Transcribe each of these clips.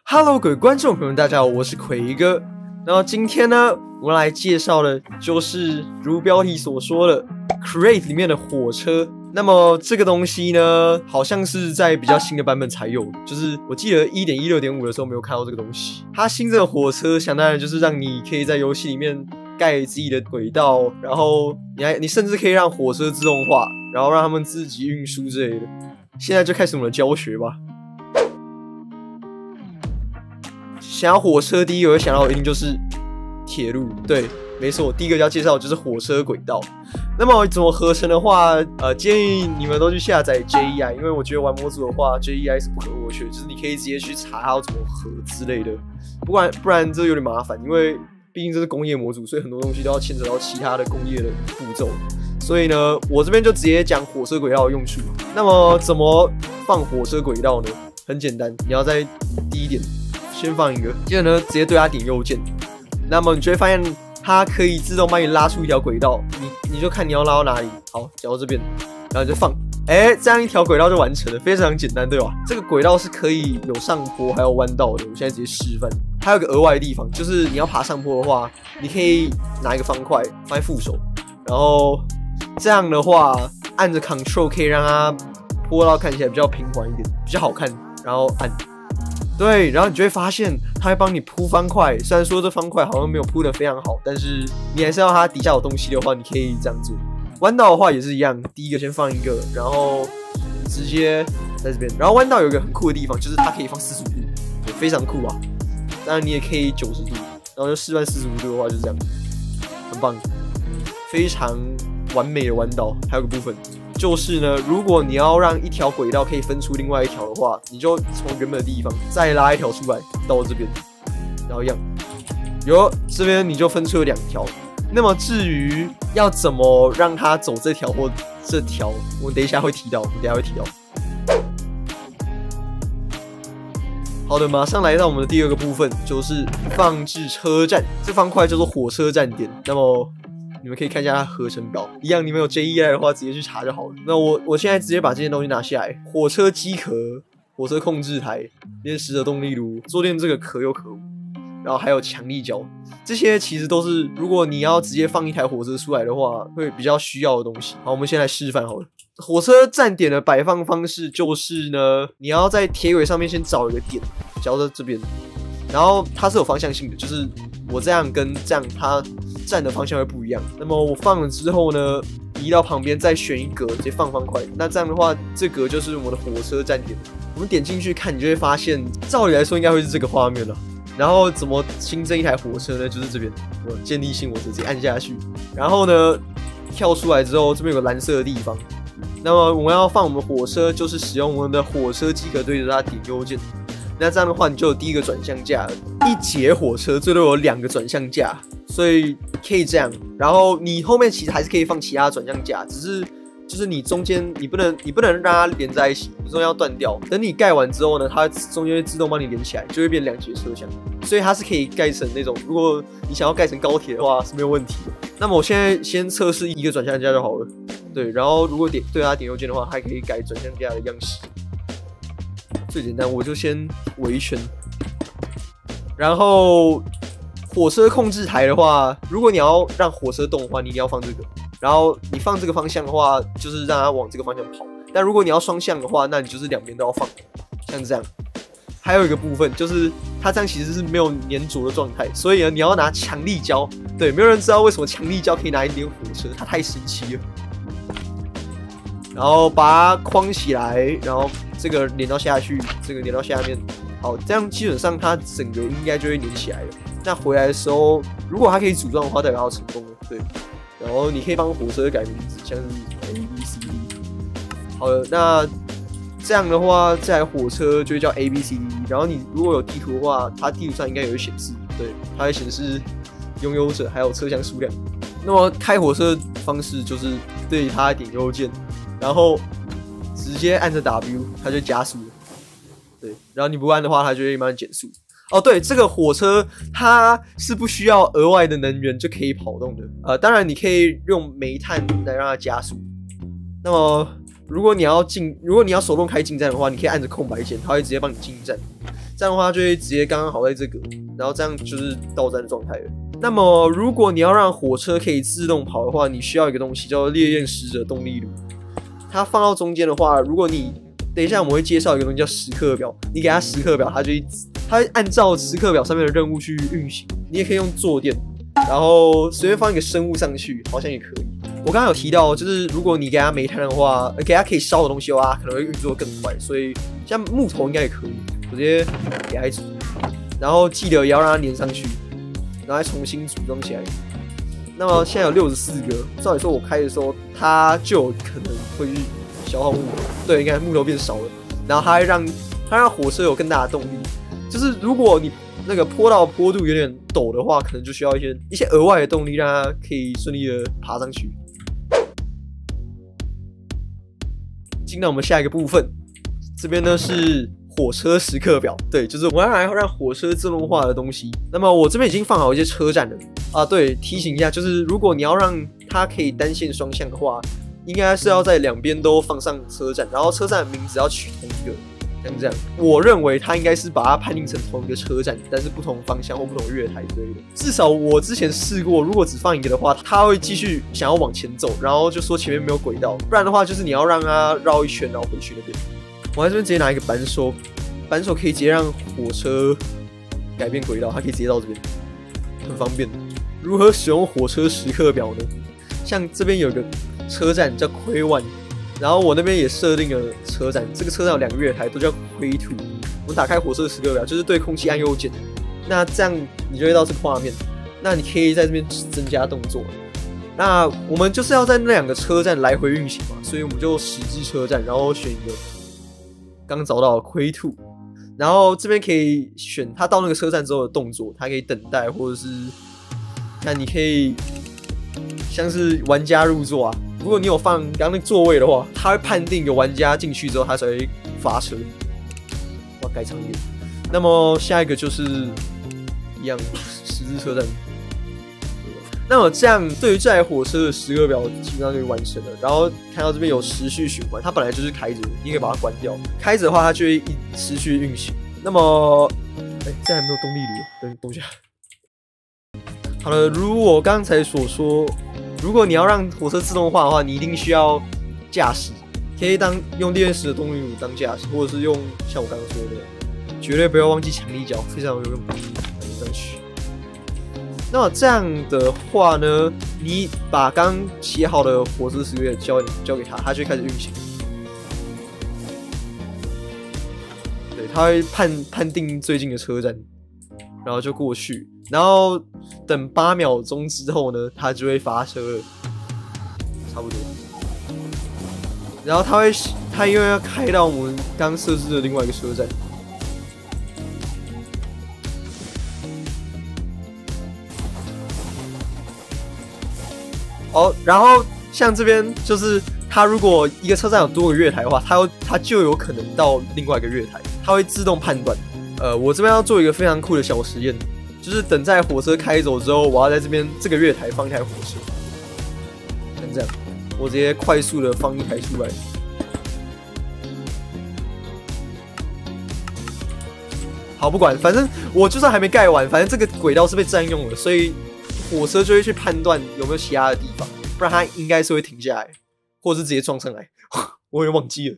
Hello， 各位观众朋友们，大家好，我是奎哥。然后今天呢，我们来介绍的就是如标题所说的 Create 里面的火车。那么这个东西呢，好像是在比较新的版本才有的，就是我记得 1.16.5 的时候没有看到这个东西。它新增的火车，想当然就是让你可以在游戏里面盖自己的轨道，然后你甚至可以让火车自动化，然后让他们自己运输之类的。现在就开始我们的教学吧。想要火车，第一个会想到的一定就是铁路，对，没错，第一个要介绍的就是火车轨道。那么怎么合成的话，建议你们都去下载 JEI， 因为我觉得玩模组的话 ，JEI 是不可或缺，就是你可以直接去查它要怎么合之类的。不然这有点麻烦，因为毕竟这是工业模组，所以很多东西都要牵扯到其他的工业的步骤。所以呢，我这边就直接讲火车轨道的用处。那么怎么放火车轨道呢？很简单，你要在第一点先放一个，接着呢直接对它点右键，那么你就会发现它可以自动帮你拉出一条轨道，你就看你要拉到哪里。好，讲到这边，然后你就放，这样一条轨道就完成了，非常简单，对吧？这个轨道是可以有上坡还有弯道的，我现在直接示范。还有一个额外的地方，就是你要爬上坡的话，你可以拿一个方块放在副手，然后这样的话按着 Ctrl 可以让它坡道看起来比较平缓一点，比较好看，然后按。对，然后你就会发现它会帮你铺方块，虽然说这方块好像没有铺得非常好，但是你还是要它底下有东西的话，你可以这样做。弯道的话也是一样，第一个先放一个，然后直接在这边。然后弯道有一个很酷的地方，就是它可以放45度，对，非常酷啊。当然你也可以90度，然后就示范45度的话就是这样，很棒，非常完美的弯道。还有个部分。就是呢，如果你要让一条轨道可以分出另外一条的话，你就从原本的地方再拉一条出来到这边，然后一样，这边你就分出了2条。那么至于要怎么让它走这条或这条，我们等一下会提到，好的，马上来到我们的第二个部分，就是放置车站。这方块叫做火车站点。那么你们可以看一下它合成表，一样你们有 JEI 的话，直接去查就好了。那我现在直接把这件东西拿下来，火车机壳、火车控制台、连时的动力炉、坐垫这个可有可无，然后还有强力胶，这些其实都是如果你要直接放一台火车出来的话，会比较需要的东西。好，我们先来示范好了。火车站点的摆放方式就是呢，你要在铁轨上面先找一个点，找到这边，然后它是有方向性的，就是我这样跟这样它站的方向会不一样。那么我放了之后呢，移到旁边再选一格，直接放方块。那这样的话，这格就是我们的火车站点。我们点进去看，你就会发现，照理来说应该会是这个画面了。然后怎么新增一台火车呢？就是这边，建立新火车直接按下去，然后呢跳出来之后，这边有个蓝色的地方。那么我们要放我们火车，就是使用我们的火车机壳对着它点右键。那这样的话，你就有第一个转向架了。一节火车最多有2个转向架，所以可以这样。然后你后面其实还是可以放其他转向架，只是就是你中间你不能让它连在一起，你中间要断掉。等你盖完之后呢，它中间会自动帮你连起来，就会变2节车厢。所以它是可以盖成那种，如果你想要盖成高铁的话是没有问题的。那么我现在先测试1个转向架就好了。对，然后如果对它点右键的话，还可以改转向架的样式。最简单，我就先围圈。然后火车控制台的话，如果你要让火车动的话，你一定要放这个。然后你放这个方向的话，就是让它往这个方向跑。但如果你要双向的话，那你就是2边都要放，像这样。还有一个部分就是它这样其实是没有粘着的状态，所以呢你要拿强力胶。对，没有人知道为什么强力胶可以拿来粘火车，它太神奇了。然后把它框起来，然后这个连到下去，这个连到下面。好，这样基本上它整个应该就会连起来了。那回来的时候，如果它可以组装的话，代表它成功了。对，然后你可以帮火车改名字，像是 ABCD。好了，那这样的话，这台火车就会叫 ABCD。然后你如果有地图的话，它地图上应该也会显示，对，它会显示拥有者还有车厢数量。那么开火车的方式就是对它点右键。然后直接按着 W， 它就加速了。对，然后你不按的话，它就会慢慢减速。哦，对，这个火车它是不需要额外的能源就可以跑动的。当然你可以用煤炭来让它加速。那么如果你要手动开进站的话，你可以按着空白键，它会直接帮你进站。 这样的话就会直接刚刚好在这个，然后这样就是到站的状态了。那么如果你要让火车可以自动跑的话，你需要一个东西叫做烈焰使者动力炉。它放到中间的话，如果你等一下我们会介绍一个东西叫时刻表，你给它时刻表，它会按照时刻表上面的任务去运行。你也可以用坐垫，然后随便放一个生物上去，好像也可以。我刚刚有提到，就是如果你给它煤炭的话，给它可以烧的东西的话，可能会运作更快。所以像木头应该也可以，我直接给它一组，然后记得也要让它粘上去，然后再重新组装起来。那么现在有64个，照理说我开的时候，它就有可能会去消耗木头。对，应该木头变少了，然后它让火车有更大的动力。就是如果你那个坡道坡度有点陡的话，可能就需要一些额外的动力，让它可以顺利的爬上去。进到我们下一个部分，这边呢是火车时刻表，对，就是我要来让火车自动化的东西。那么我这边已经放好一些车站了啊，对，提醒一下，就是如果你要让它可以单线双向的话，应该是要在两边都放上车站，然后车站的名字要取同一个。像这样，我认为它应该是把它判定成同一个车站，但是不同方向或不同月台之类的。至少我之前试过，如果只放一个的话，它会继续想要往前走，然后就说前面没有轨道。不然的话，就是你要让它绕一圈，然后回去那边。我在这边直接拿一个扳手可以直接让火车改变轨道，它可以直接到这边，很方便。如何使用火车时刻表呢？像这边有一个车站叫亏万。然后我那边也设定了车站，这个车站有2个月台，都叫亏土。我打开火车时刻表，就是对空气按右键，那这样你就会到这个画面。那你可以在这边增加动作。那我们就是要在那2个车站来回运行嘛，所以我们就10至车站，然后选一个刚找到的亏土，然后这边可以选它到那个车站之后的动作，它可以等待，或者是看你可以像是玩家入座啊。如果你有放刚那个座位的话，它会判定有玩家进去之后，它才会发车。我要改长一点。那么下一个就是一样10字车站。那么这样对于这台火车的时刻表基本上就完成了。然后看到这边有持续循环，它本来就是开着的，你可以把它关掉。开着的话，它就会持续运行。那么，这还没有动力炉，等一下。好了，如我刚才所说。如果你要让火车自动化的话，你一定需要驾驶，可以用烈焰使的动力炉当驾驶，或者是用像我刚刚说的，绝对不要忘记强力胶，非常有用。上去。那么这样的话呢，你把刚写好的火车时刻交给他，他就会开始运行。对，他会判定最近的车站，然后就过去。然后等8秒钟之后呢，它就会发车了，差不多。然后它因为要开到我们刚设置的另外一个车站，然后像这边就是它如果一个车站有多个月台的话，它就有可能到另外一个月台，它会自动判断。我这边要做一个非常酷的小实验。就是等在火车开走之后，我要在这个月台放一台火车，像这样，我直接快速的放一台出来。好，不管，反正我就算还没盖完，反正这个轨道是被占用了，所以火车就会去判断有没有其他的地方，不然它应该是会停下来，或者是直接撞上来。我也忘记了。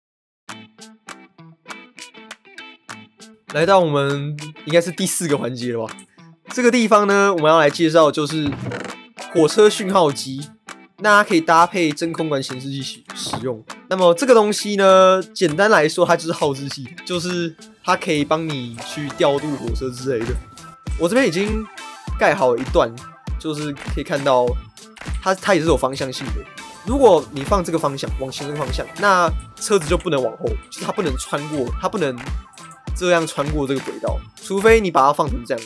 来到我们应该是第4个环节了吧？这个地方呢，我们要来介绍就是火车讯号机，那它可以搭配真空管显示器使用。那么这个东西呢，简单来说，它就是号志器，就是它可以帮你去调度火车之类的。我这边已经盖好一段，就是可以看到它也是有方向性的。如果你放这个方向往前这个方向，那车子就不能往后，就是它不能穿过，它不能这样穿过这个轨道，除非你把它放成这样。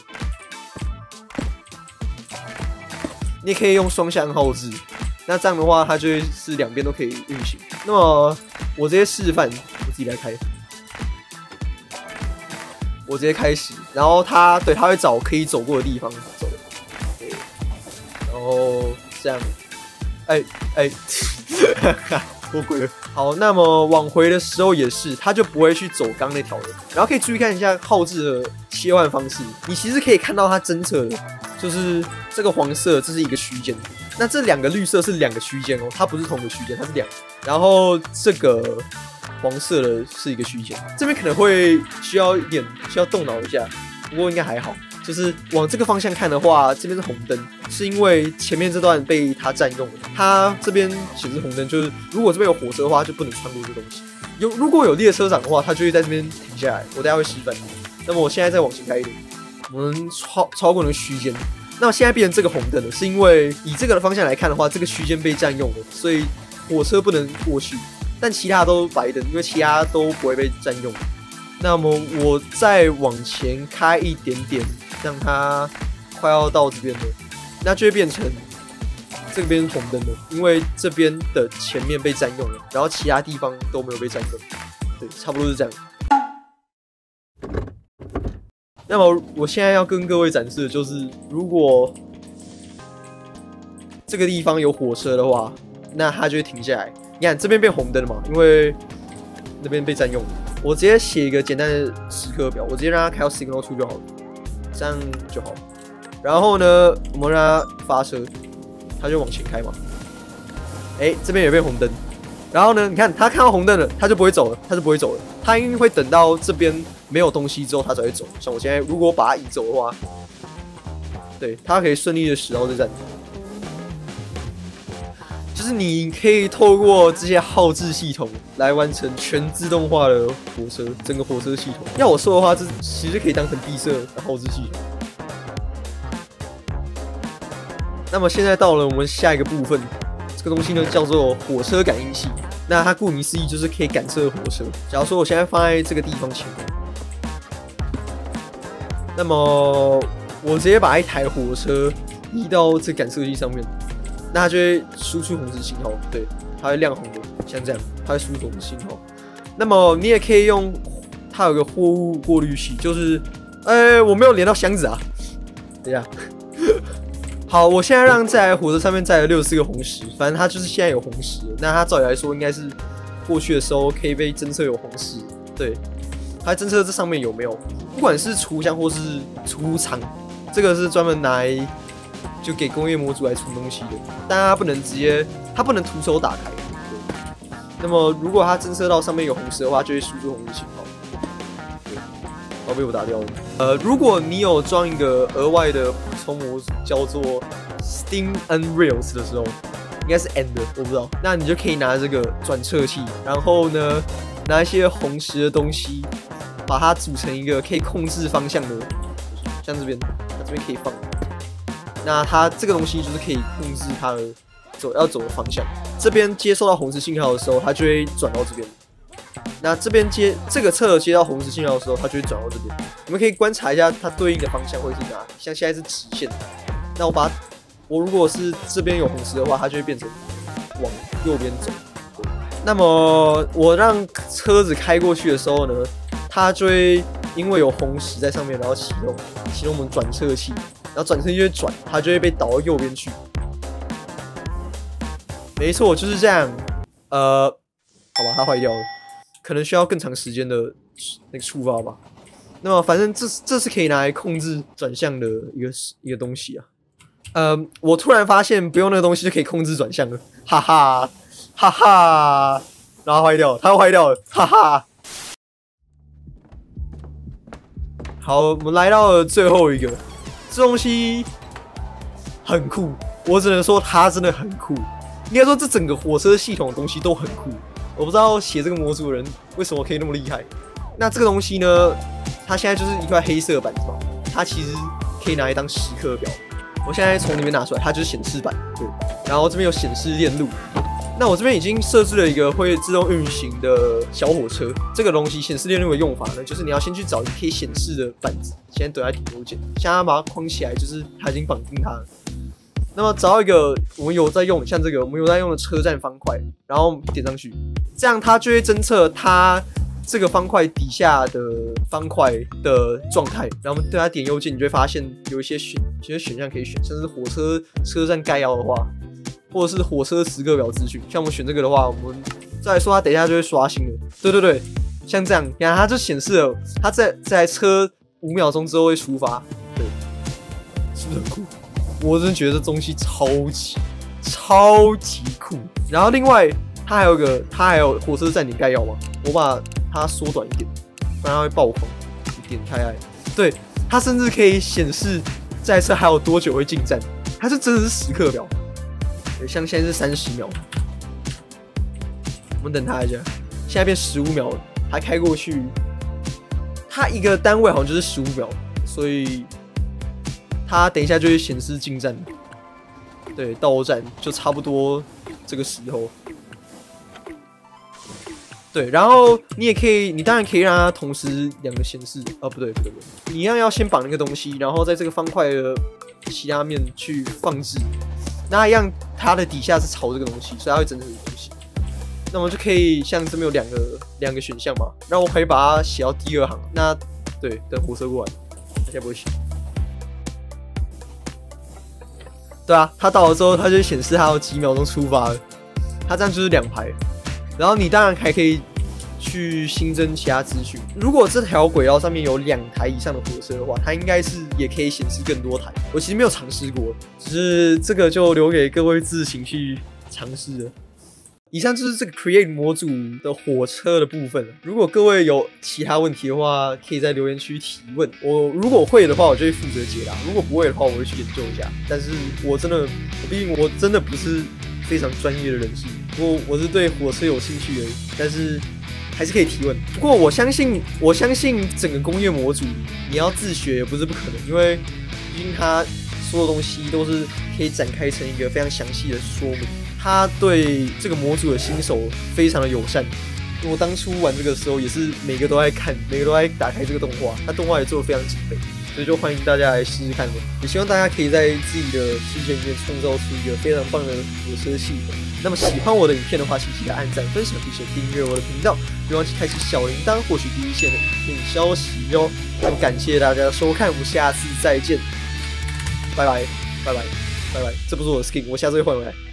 你也可以用双向号志，那这样的话，它就会是两边都可以运行。那么我直接示范，我自己来开。我直接开始，然后它会找可以走过的地方走，对，然后这样， 脱轨了。好，那么往回的时候也是，它就不会去走刚那条的。然后可以注意看一下浩志的切换方式，你其实可以看到它侦测的，就是这个黄色，这是一个区间。那这2个绿色是2个区间哦，它不是同一个区间，它是2个。然后这个黄色的是一个区间，这边可能会需要动脑一下，不过应该还好。就是往这个方向看的话，这边是红灯，是因为前面这段被它占用了。它这边显示红灯，就是如果这边有火车的话，就不能穿过这东西。如果有列车长的话，它就会在这边停下来。我等下会示范。那么我现在再往前开一点，我们超过那个区间。那么现在变成这个红灯了，是因为以这个的方向来看的话，这个区间被占用了，所以火车不能过去。但其他都白灯，因为其他都不会被占用。那么我再往前开一点点，让它快要到这边了，那就会变成这边红灯了，因为这边的前面被占用了，然后其他地方都没有被占用。对，差不多是这样。那么我现在要跟各位展示的就是，如果这个地方有火车的话，那它就会停下来。你看这边变红灯了嘛，因为那边被占用了。我直接写一个简单的时刻表，我直接让它开到 Signal 2就好了，这样就好。然后呢，我们让它发车，它就往前开嘛。这边也变红灯。然后呢，你看它看到红灯了，它就不会走了，它应该会等到这边没有东西之后，它才会走。像我现在如果把它移走的话，对，它可以顺利的驶到这站。就是你可以透过这些号志系统来完成全自动化的火车，整个火车系统。要我说的话，这其实可以当成闭塞的号志系统。那么现在到了我们下一个部分，这个东西呢叫做火车感应器。那它顾名思义就是可以感测火车。假如说我现在放在这个地方前面，那么我直接把一台火车移到这感测器上面。那它就会输出红色信号，对，它会亮红的，像这样，它会输出红信号。那么你也可以用，它有个货物过滤器，就是，我没有连到箱子啊，等一下。好，我现在让这台火车上面载了64个红石，反正它就是现在有红石。那它照理来说应该是过去的时候可以被侦测有红石，对，它侦测这上面有没有，不管是储箱或是储藏，这个是专门拿来。就给工业模组来存东西的，但它不能直接，它不能徒手打开。对，那么如果它侦测到上面有红石的话，就会输出红色信号。对，然后被我打掉了。如果你有装一个额外的补充模组，叫做 Steam Unrails 的时候，应该是 End， 我不知道。那你就可以拿这个转测器，然后呢，拿一些红石的东西，把它组成一个可以控制方向的，像这边，它这边可以放。那它这个东西就是可以控制它的要走的方向。这边接收到红石信号的时候，它就会转到这边。那这边这个侧接到红石信号的时候，它就会转到这边。你们可以观察一下它对应的方向会是哪里。像现在是直线，那我如果是这边有红石的话，它就会变成往右边走。那么我让车子开过去的时候呢，它就会因为有红石在上面，然后启动我们转测器。然后转身就会转，它就会被导到右边去。没错，就是这样。好吧，它坏掉了，可能需要更长时间的那个触发吧。那么反正这是可以拿来控制转向的一个东西啊。我突然发现不用那个东西就可以控制转向了，哈哈哈哈。然后它坏掉了，哈哈。好，我们来到了最后一个。这东西很酷，我只能说它真的很酷。应该说这整个火车系统的东西都很酷。我不知道写这个模组的人为什么可以那么厉害。那这个东西呢，它现在就是一块黑色的板子嘛，它其实可以拿来当时刻表。我现在从里面拿出来，它就是显示板，对。然后这边有显示链路。那我这边已经设置了一个会自动运行的小火车。这个东西显示链路的用法呢，就是你要先去找一个可以显示的板子，现在等在顶邮件，现在把它框起来，就是它已经绑定它了。那么找到一个我们有在用，像这个我们有在用的车站方块，然后点上去，这样它就会侦测它这个方块底下的方块的状态。然后我们对它点右键，你就会发现有一些选项可以选，像是火车车站概要的话。 或者是火车时刻表资讯。像我们选这个的话，我们再来说，它等一下就会刷新了。对，像这样，你看它就显示了，它这台车5秒钟之后会出发。对，是不是很酷？我真的觉得这东西超级酷。然后另外，它还有火车站点概要嘛，我把它缩短一点，不然它会爆棚。你点开来，对，它甚至可以显示这台车还有多久会进站，它是真的是时刻表。对，像现在是30秒，我们等它一下，现在变15秒了，还开过去，它一个单位好像就是15秒，所以它等一下就会显示进站。对，到站就差不多这个时候。对，然后你当然可以让它同时2个显示。不对，你一样要先绑那个东西，然后在这个方块的其他面去放置。那一样，它的底下是朝这个东西，所以它会整成这个东西。那我们就可以像这边有两个选项嘛，然后我可以把它写到第2行。那对，等火车过来，它现在不会写。对啊，它到了之后，它就显示它有几秒钟出发了。它这样就是2排，然后你当然还可以去新增其他资讯。如果这条轨道上面有2台以上的火车的话，它应该是也可以显示更多台。我其实没有尝试过，只是这个就留给各位自行去尝试了。以上就是这个 Create 模组的火车的部分了。如果各位有其他问题的话，可以在留言区提问。我如果会的话，我就会负责解答；如果不会的话，我会去研究一下。但是毕竟我真的不是非常专业的人士，我是对火车有兴趣而已。但是还是可以提问。不过我相信整个工业模组你要自学也不是不可能，因为毕竟它所有东西都是可以展开成一个非常详细的说明。他对这个模组的新手非常的友善。我当初玩这个时候也是每个都在看，每个都在打开这个动画，他动画也做得非常精美，所以就欢迎大家来试试看的。也希望大家可以在自己的世界里面创造出一个非常棒的火车系统。那么喜欢我的影片的话，请记得按赞、分享，并且订阅我的频道，别忘记开启小铃铛，获取第一线的影片消息哟。那么感谢大家的收看，我们下次再见，拜拜。这不是我的 skin， 我下次会换回来。